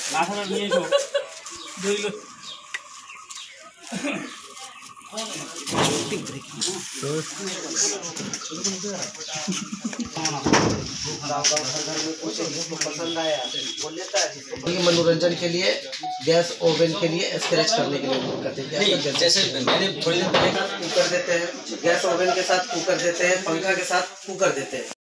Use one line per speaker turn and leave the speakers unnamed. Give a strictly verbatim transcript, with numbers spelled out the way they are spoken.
মাথাটা নিয়ে এসো ধরিল
पसंद आया वो लेता है। मनोरंजन के लिए गैस ओवन के लिए स्क्रैच करने के लिए करते हैं। जैसे मैंने थोड़ी देर पहले कुकर देते हैं, गैस ओवन के साथ कुकर देते हैं, पंखा के साथ कुकर देते हैं।